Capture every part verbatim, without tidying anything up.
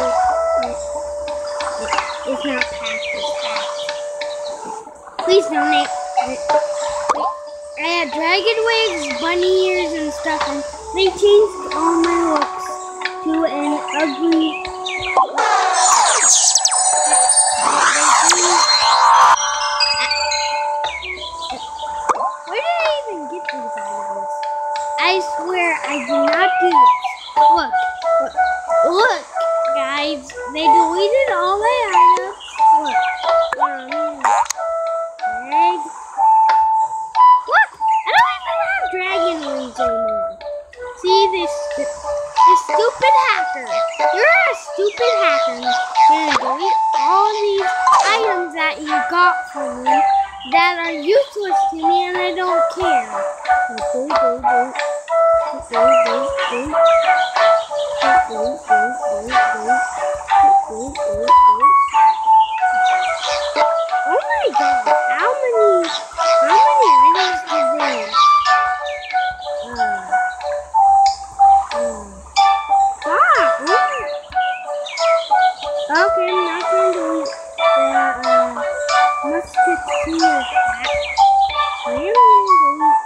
It's not packed, it's packed. Please donate. I had dragon wigs, bunny ears, and stuff, and they changed all my looks to an ugly. Where did I even get these items? I swear I did not do this. Look, look, look, guys. They deleted all my items. Look, um, egg. Look, I don't even have dragon wings anymore. See this, this stupid hacker. You're a stupid hacker. You're gonna delete all these items that you got from me that are useless to me, and I don't care. Go, go, go. Go, go, go. Go, go, go, go, go, go, go. Oh my god, how many, how many items did they? Uh, uh, ah, okay, I'm not going to delete that, uh, musketeer hat. I am going to delete.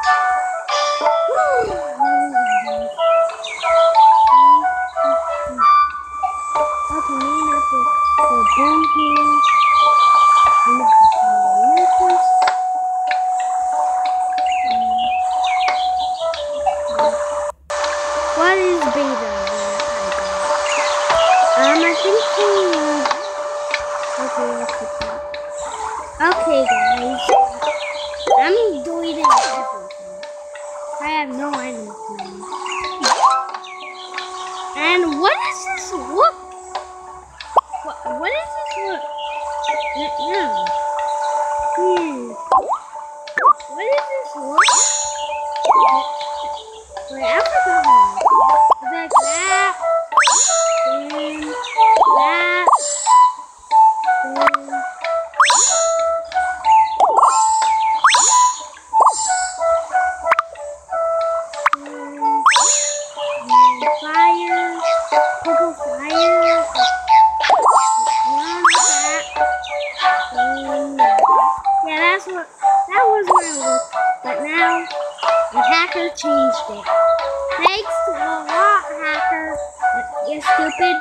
Okay, maybe not the, the bone here. I'm not going to necklace. What is beta? Um, I think we, uh, okay, I'll put that. Okay, guys. I'm deleting everything. I have no items now. And what is this look? What, what is this look? No. Hmm. What is this look? Wait, I forgot. It's like that. And that. And fire, purple fire, one that, and yeah, that's what, that was my look, but now the hacker changed it. Thanks a lot, hacker, but you're stupid.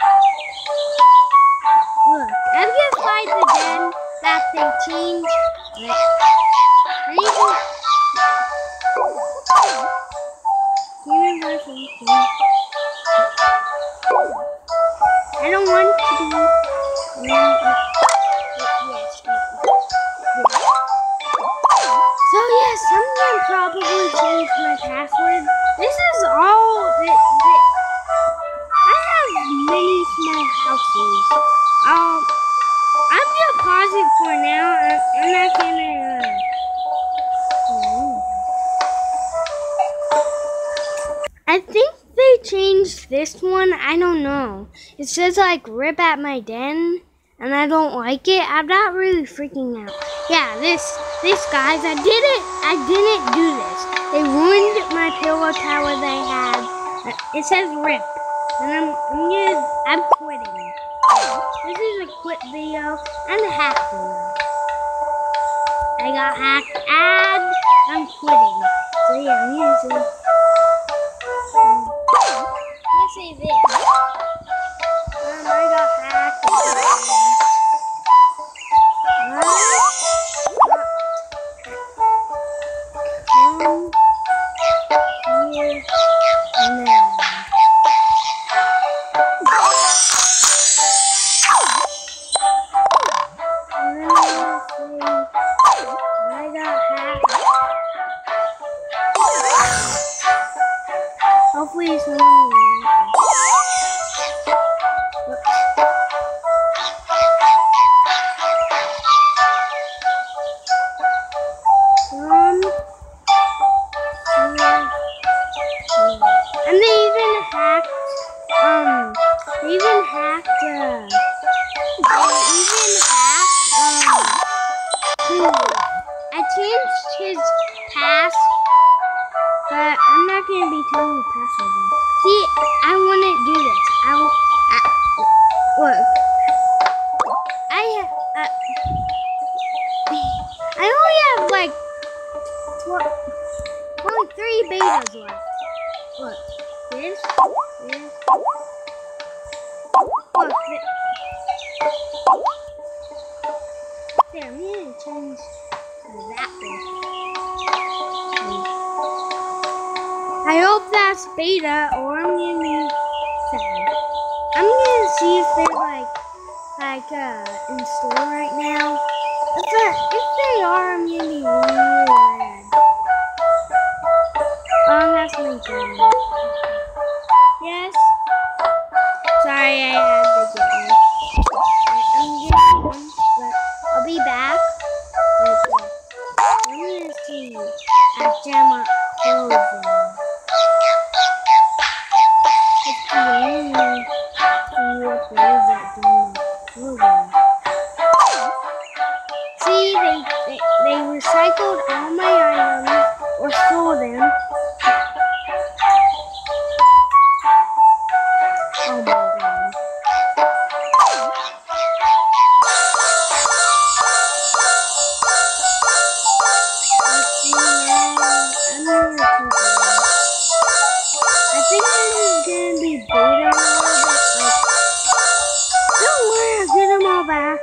Look, I'm gonna find the den that they changed, but I need to, I don't want to be. Um, uh, yes. So yes, I'm gonna probably change my password. This is all that. that I have many small houses. Um, I'm gonna pause it for now. I'm, I'm not gonna. Uh, I think they changed this one. I don't know. It says like rip at my den, and I don't like it. I'm not really freaking out. Yeah, this, this guys, I didn't, I didn't do this. They ruined my pillow tower they had. It says rip, and I'm, I'm gonna, I'm quitting. This is a quit video and a hack video. I got hacked and I'm quitting. So yeah, I'm using. Let's say this. Um, I got hacked. Um, here, now. I got hacked. Hopefully it's not. And they even hacked, um, they even hacked, uh, they even hacked, um, Cool. I changed his pass, but I'm not going to be telling the password. See, I wouldn't do this. I, I Look, there, there, I'm gonna change to that one. I hope that's beta, or I'm gonna be sad. I'm gonna see if they're like, like, uh, in store right now. If, they're, if they are, I'm gonna be really mad. Oh, that's my phone. Yes? Sorry, I had to get one. I'm getting one, but I'll be back. Okay. I'm gonna see at Gemma clothing. It's the only see what there is at Gemma clothing. See, they, they they recycled all my items or stole them. Oh my god. Let's see now. I'm gonna keep it. I think this is gonna be beta a little bit. Like, don't worry, I'll get them all back.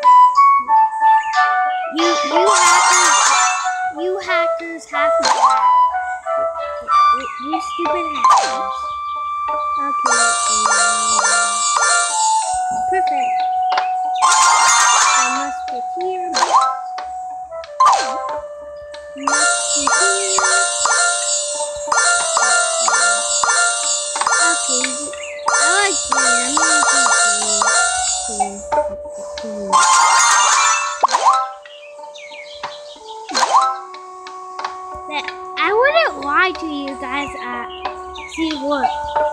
You, you hackers, you hackers have to back. You, you stupid hackers. Okay. Perfect. I must get here. Must get here. Okay. I like green. I'm gonna do green. Green. I wouldn't lie to you guys. Uh, see what?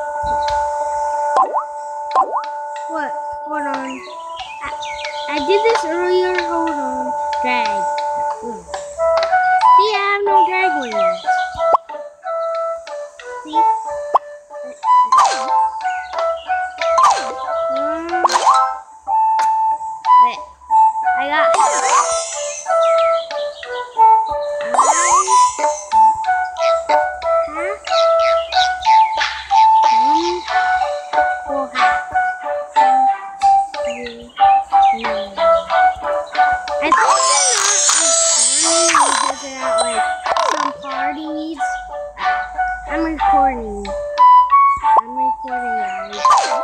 What? Hold on. I, I did this earlier. Hold on. Drag. Ooh. See, I have no drag wings. See? Um, wait. I got. I think they're not recording because they're at like some parties. I'm recording. I'm recording, guys.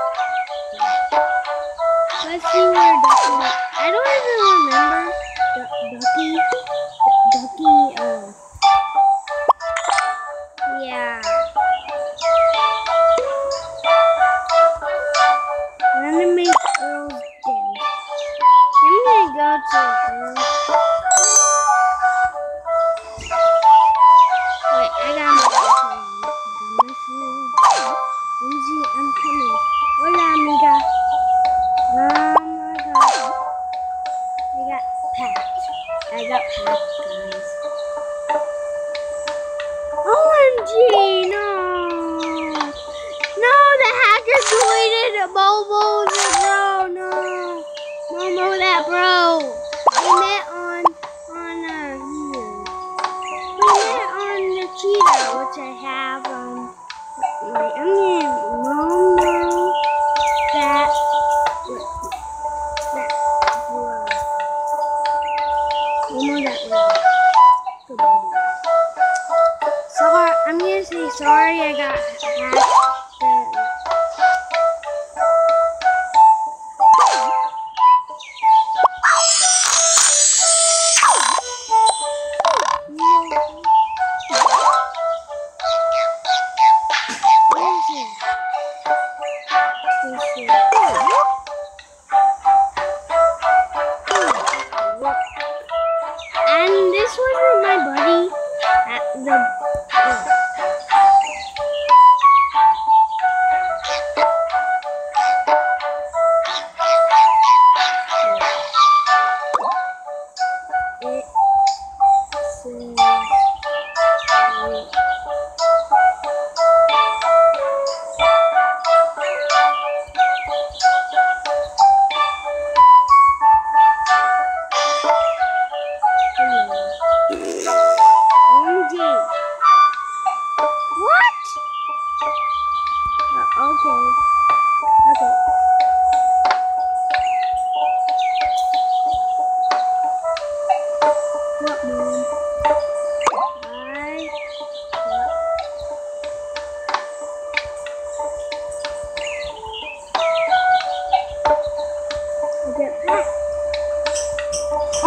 Let's see where Ducky. I don't even remember D Ducky. Ducky. Uh. Yeah. I'm gonna make girls dance. I'm gonna go to her. Wait, I got my phone. I got my phone. Lindsay, I'm coming. Hola, amiga. Oh my god. I got packed. I got packed, guys. O M G, no. No, the hacker deleted Momo the bro. No. Momo that bro. He meant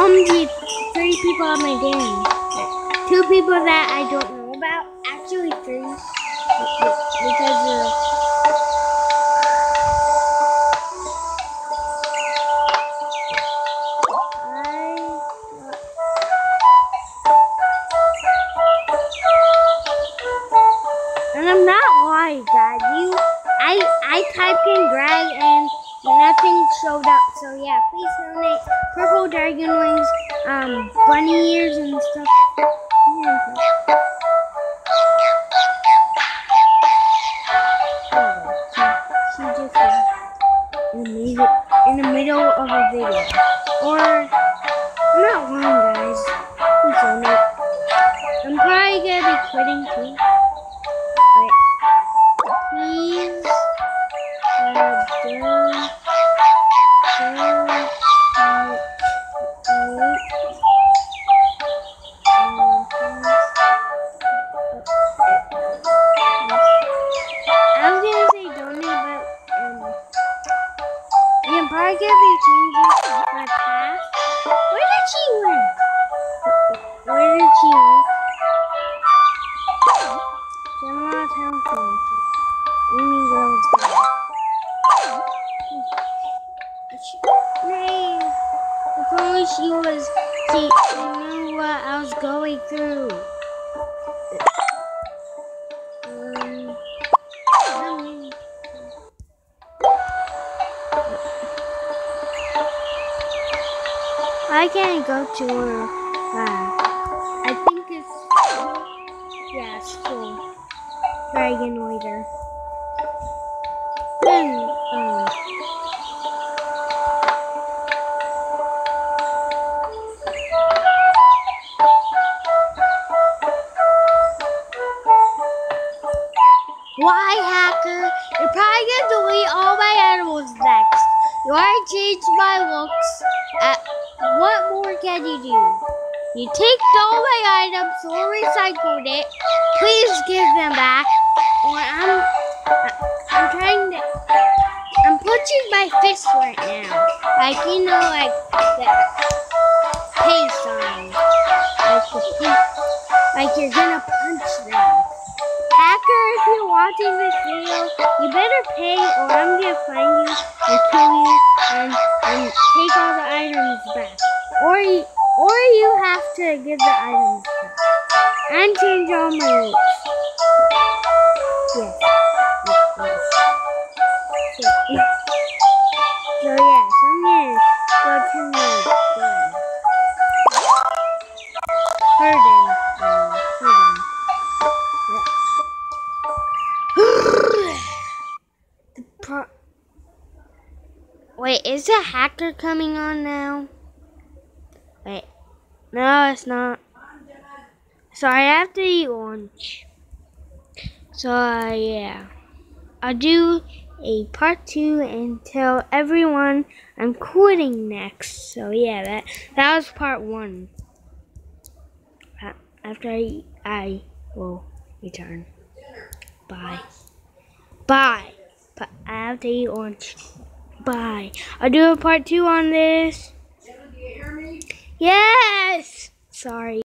only three people on my game. Two people that I don't know about. Actually, three. Because uh, I, and I'm not lying, guys. You, I, I typed in drag and nothing showed up. So yeah, please donate purple dragon wings, um, bunny ears and stuff. Yeah. She just left in the middle, in the middle of a video. Or, I'm not lying, guys. Please donate. I'm probably gonna be quitting too. Wait. Please. Uh, don't, don't, probably gonna be changing my path. Where did she went? Where did she went? Gemma Town Council. Amy Girls Day. Man, if only she was, she, she knew what I was going through. Um, um, I can't go to her. Uh, I think it's yeah, school. Dragon Waiter. Then um. Why, hacker? You're probably gonna delete all my animals next. You already changed my looks. Uh, what more can you do? You take all my items or recycled it. Please give them back. Or I'm, I'm trying to, I'm punching my fist right now. Like, you know, like the pay sign. Like, the, like you're gonna punch them. Hacker, if you're watching this video, you better pay or I'm gonna find you and kill you and, and take all the items back. Or you, or you have to give the items back. And change all my rules. Yes. Yes. So, so yes, I'm gonna go to my game. Pardon. Um, pardon. Pro Wait, is the hacker coming on now? Wait, no, it's not. Sorry, I have to eat lunch. So, uh, yeah. I'll do a part two and tell everyone I'm quitting next. So, yeah, that, that was part one. After I eat, I will return. Bye. Bye. But I have to eat lunch. Bye. I'll do a part two on this. Yes! Sorry.